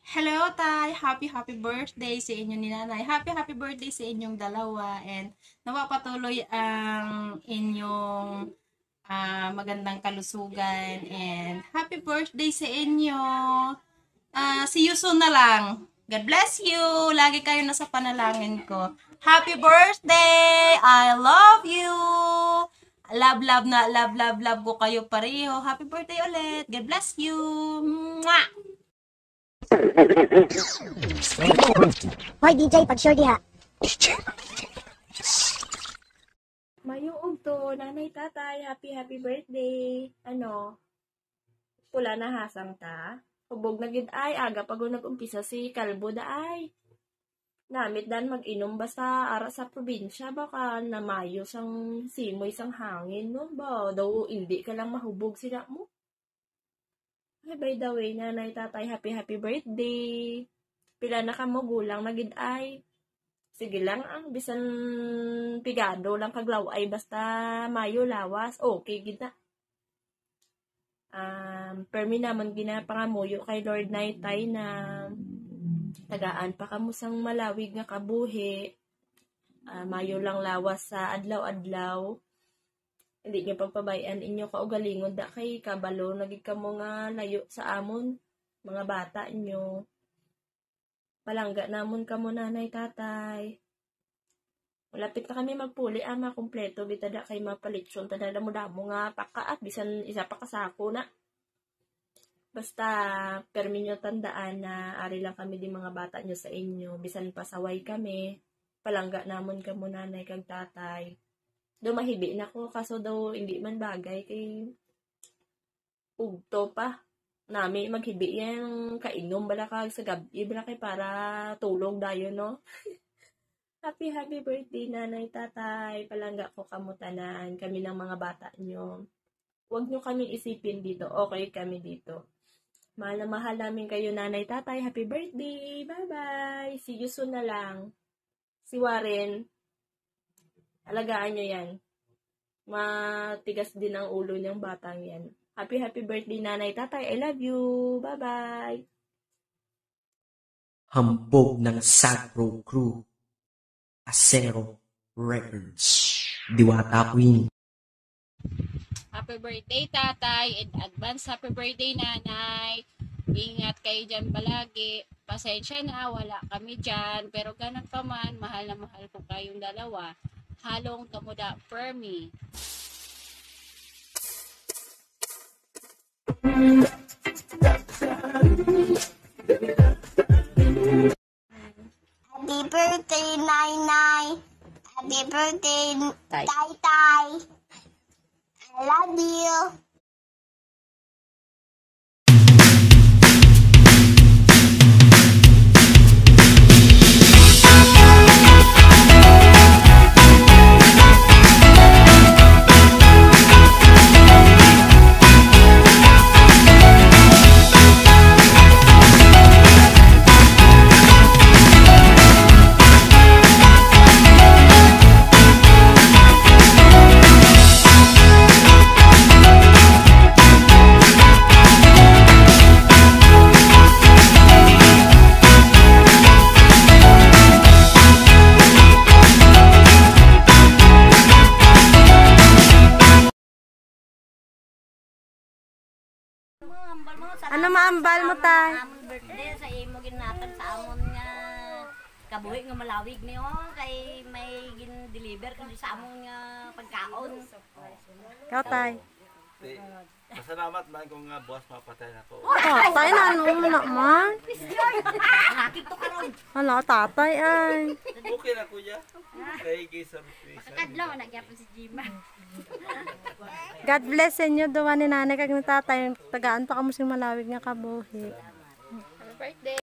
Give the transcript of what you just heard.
Hello, Tay! Happy birthday sa inyo ni Nanay. Happy birthday sa inyong dalawa and nawa patuloy ang inyong magandang kalusugan and happy birthday sa inyo. See you soon na lang. God bless you. Lagi kayo nasa panalangin ko. Happy birthday! I love you! Love ko kayo pareho. Happy birthday ulit. God bless you. Mwah! Hoy, DJ, pag-sure diha. Mayuog to, nanay tatay, happy birthday. Pula na hasang ta. Hubog na gid ay, aga pag nag-umpisa si Kalbo da ay. Namit dan mag-inom basta ara sa probinsya, baka na mayo sang simoy sang hangin, no? Ba, daw hindi ka lang mahubog sila mo. Ay, by the way, nanay tatay, happy birthday. Pila na ka mo, gulang na gid ay. Sige lang, bisan pigado lang kaglaw ay basta mayo lawas. Okay, gid na. Permi naman ginapangamuyo kay Lord Naytay na tagaan pa kamusang malawig nga kabuhi. Mayo lang lawas sa adlaw-adlaw. Hindi niyo pagpabayan inyo kaugalingon da kay kabalo nagig kamo nga layo sa amon mga bata inyo. Palangga namon kamo nanay tatay. Malapit na kami magpuli kompleto bitada kay mapalitsyon tada mo damo nga pakaat bisan isa pa kasako na. Basta permi nyo tandaan na ari lang kami di mga bata nyo sa inyo bisan pasaway kami. Palangga namon kamo nanay kag tatay. Do mahibi na ko kaso daw hindi man bagay kay ugto pa nami maghibi yan kainom bala kag sa gabi bala kay para tulog dayon no. Happy birthday nanay tatay, palangga ko kamutanan kami ng mga bata nyo. Huwag nyo kami isipin dito, okay kami dito. Mahal na mahal namin kayo nanay tatay, happy birthday, bye bye, see you soon na lang. Si Warren, alagaan nyo yan. Matigas din ang ulo niyang batang yan. Happy birthday nanay tatay. I love you. Bye-bye. Hambog ng Sagro Crew. Acero Records. Diwata Queen. Happy birthday tatay. In advance happy birthday nanay. Ingat kayo dyan palagi. Pasensya na, wala kami dyan. Pero ganun pa man, mahal na mahal ko kayong dalawa. Halong kamuda Fermi. Happy birthday, Nay. Happy birthday, Tay. I love you. Ano maambal mo tay? Amon birthday sa imo ginatan sa amon nga kabuhi nga malawig niyo kay may gin-deliver kundi sa amon nga pagkaon. Ikaw tay. Pasalamat man kung nga boss mapatay na ko. Tay na ano mo naman. Nakit to karon. Hala tatay ay. Okay na kuya. Kay gisa surprise. Kadlaw nagyapon si Jima. God bless sa inyo duwa ni nanay kag ni tatay. Tagaan pa kamo sing malawig nga kabuhi. Happy birthday.